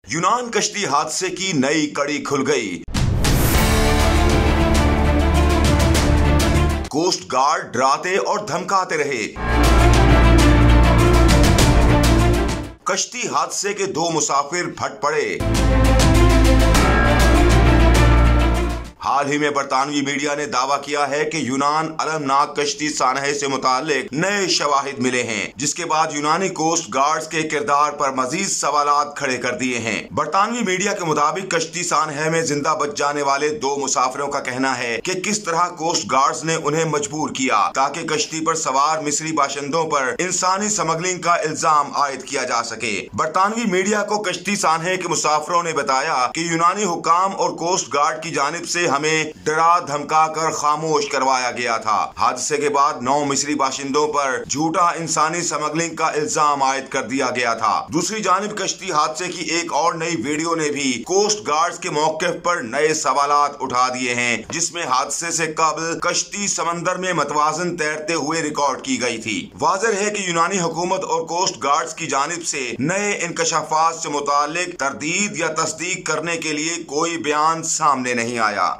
यूनान कश्ती हादसे की नई कड़ी खुल गई। कोस्ट गार्ड डराते और धमकाते रहे। कश्ती हादसे के 2 मुसाफिर फट पड़े। हाल ही में बरतानवी मीडिया ने दावा किया है कि यूनान अलमनाक कश्ती सानहे से मुतालिक नए शवाहिद मिले हैं, जिसके बाद यूनानी कोस्ट गार्ड्स के किरदार पर मजीद सवालात खड़े कर दिए हैं। बरतानवी मीडिया के मुताबिक कश्ती सानहे में जिंदा बच जाने वाले 2 मुसाफिरों का कहना है कि किस तरह कोस्ट गार्ड्स ने उन्हें मजबूर किया ताकि कश्ती पर सवार मिस्री बाशिंदों पर इंसानी स्मगलिंग का इल्जाम आयद किया जा सके। बरतानवी मीडिया को कश्ती सानहे के मुसाफिरों ने बताया कि यूनानी हुकाम और कोस्ट गार्ड की जानिब से हमें डरा धमका कर खामोश करवाया गया था। हादसे के बाद 9 मिस्री बाशिंदों पर झूठा इंसानी स्मगलिंग का इल्जाम आयद कर दिया गया था। दूसरी जानिब कश्ती हादसे की एक और नई वीडियो ने भी कोस्ट गार्ड्स के मौक़िफ़ पर नए सवालात उठा दिए हैं, जिसमें हादसे से कबल कश्ती समंदर में मतवाजन तैरते हुए रिकॉर्ड की गई थी। वाज़ेह है कि यूनानी हुकूमत और कोस्ट गार्ड्स की जानिब से नए इंकशाफात से मुतालिक तरदीद या तस्दीक करने के लिए कोई बयान सामने नहीं आया।